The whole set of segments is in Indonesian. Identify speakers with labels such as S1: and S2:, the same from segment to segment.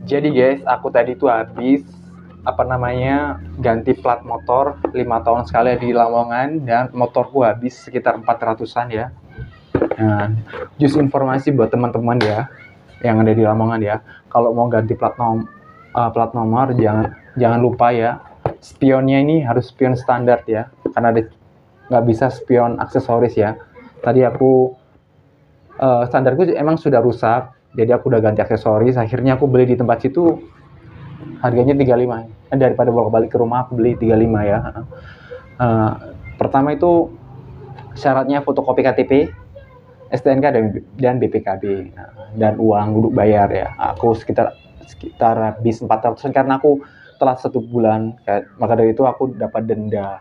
S1: Jadi guys, aku tadi tuh habis ganti plat motor 5 tahun sekali di Lamongan, dan motorku habis sekitar 400-an ya. Nah, just informasi buat teman-teman ya yang ada di Lamongan ya, kalau mau ganti plat nomor jangan lupa ya, spionnya ini harus spion standar ya, karena nggak bisa spion aksesoris ya. Tadi aku standarku emang sudah rusak, jadi aku udah ganti aksesoris. Akhirnya aku beli di tempat situ, harganya 35. Daripada bolak-balik ke rumah, aku beli 35 ya. Pertama itu syaratnya fotokopi KTP, STNK dan BPKB, dan uang duduk bayar ya. Aku sekitar habis 400 karena aku telat 1 bulan, maka dari itu aku dapat denda.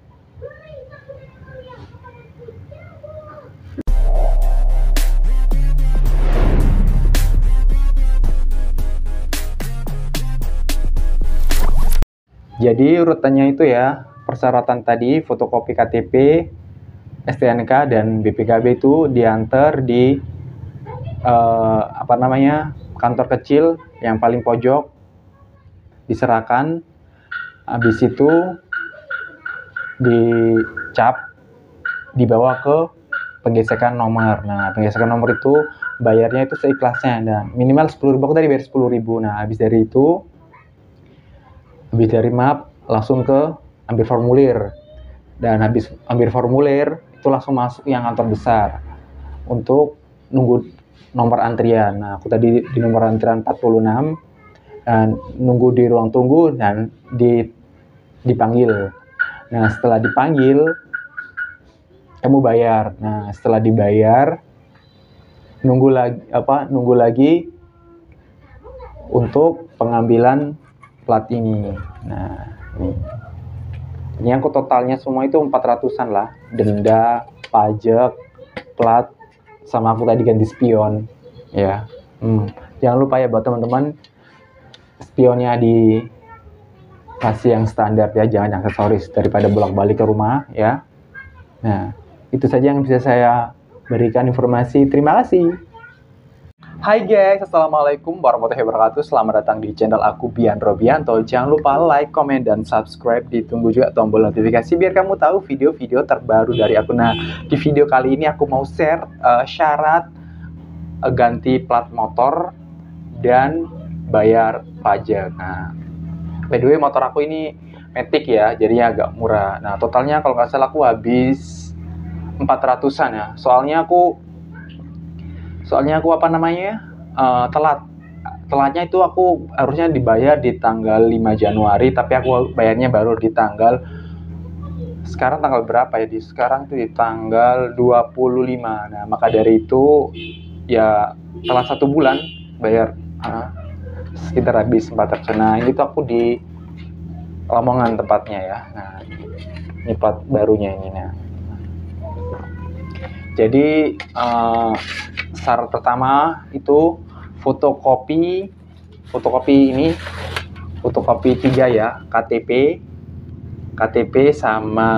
S1: Jadi urutannya itu ya, persyaratan tadi fotokopi KTP, STNK dan BPKB itu diantar di kantor kecil yang paling pojok, diserahkan. Habis itu dicap, dibawa ke penggesekan nomor. Nah, penggesekan nomor itu bayarnya itu seikhlasnya, dan minimal 10.000. Aku tadi bayar 10.000. Nah, habis dari map langsung ke ambil formulir, dan habis ambil formulir itu langsung masuk yang kantor besar untuk nunggu nomor antrian. Nah, aku tadi di nomor antrian 46, dan nunggu di ruang tunggu dan dipanggil. Nah, setelah dipanggil kamu bayar. Nah, setelah dibayar nunggu lagi untuk pengambilan plat ini. Nah, ini aku totalnya semua itu 400-an lah, denda, pajak, plat, sama aku tadi ganti spion ya. Jangan lupa ya buat teman-teman, spionnya dikasih yang standar ya, jangan yang aksesoris, daripada bolak-balik ke rumah ya. Nah, itu saja yang bisa saya berikan informasi. Terima kasih. Hai guys, assalamualaikum warahmatullahi wabarakatuh. Selamat datang di channel aku, Bian Robianto. Jangan lupa like, comment, dan subscribe. Ditunggu juga tombol notifikasi biar kamu tahu video-video terbaru dari aku. Nah, di video kali ini aku mau share syarat ganti plat motor dan bayar pajak. Nah, by the way, motor aku ini Matic ya, jadinya agak murah. Nah, totalnya kalau nggak salah aku habis 400-an ya. Soalnya aku telatnya itu aku harusnya dibayar di tanggal 5 Januari, tapi aku bayarnya baru di sekarang tanggal berapa ya? Sekarang tuh di tanggal 25. Nah, maka dari itu ya telat 1 bulan bayar, sekitar habis 400. Nah, ini tuh aku di Lamongan tempatnya ya. Nah, ini plat barunya ini. Nah, jadi syarat pertama itu fotokopi 3 ya, KTP sama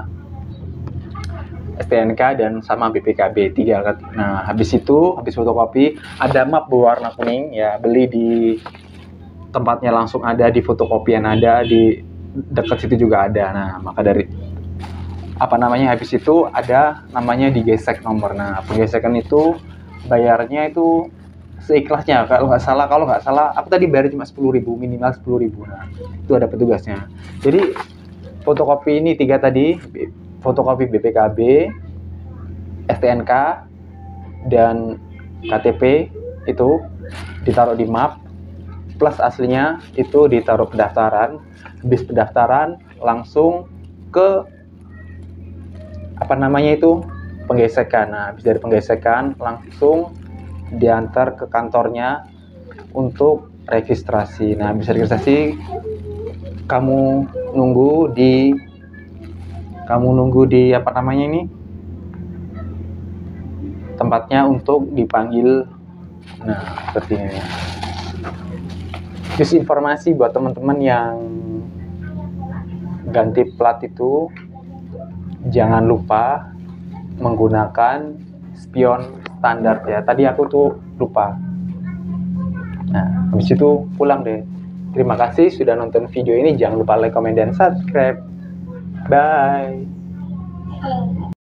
S1: STNK dan sama BPKB 3. Nah, habis fotokopi ada map berwarna kuning ya, beli di tempatnya langsung ada, di fotokopian ada, di dekat situ juga ada. Nah, maka dari habis itu ada namanya digesek nomor. Nah, penggesekan itu bayarnya itu seikhlasnya. Kalau nggak salah aku tadi bayar cuma 10.000, minimal 10.000. Nah, itu ada petugasnya. Jadi fotokopi ini 3 tadi, fotokopi BPKB, STNK, dan KTP itu ditaruh di map, plus aslinya itu ditaruh pendaftaran. Habis pendaftaran langsung ke penggesekan. Nah, habis dari penggesekan langsung diantar ke kantornya untuk registrasi. Nah, habis registrasi kamu nunggu di tempatnya untuk dipanggil. Nah, seperti ini. Terus informasi buat teman-teman yang ganti plat itu, jangan lupa menggunakan spion standar ya. Tadi aku tuh lupa. Nah, habis itu pulang deh. Terima kasih sudah nonton video ini. Jangan lupa like, comment, dan subscribe. Bye.